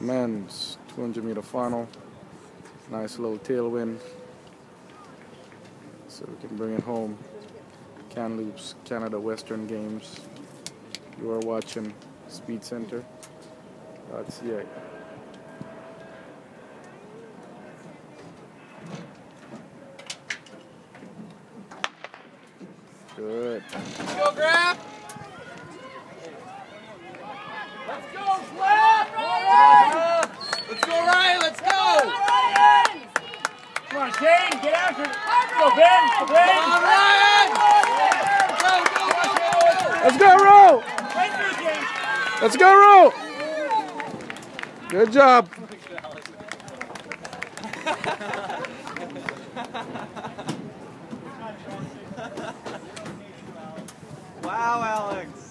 men's 200-meter final. Nice little tailwind, so we can bring it home. Kamloops Canada Western Games. You are watching Speed Center. .ca. Good. Let's go, Graf! Let's go, Slap! Let's go, Ryan! Let's go! Come on, Shane, get after it! Go, Ben! Go, Ben! Come on, Ryan! Go! Let's go, Ro! Let's go, Ro! Good job. Wow, Alex.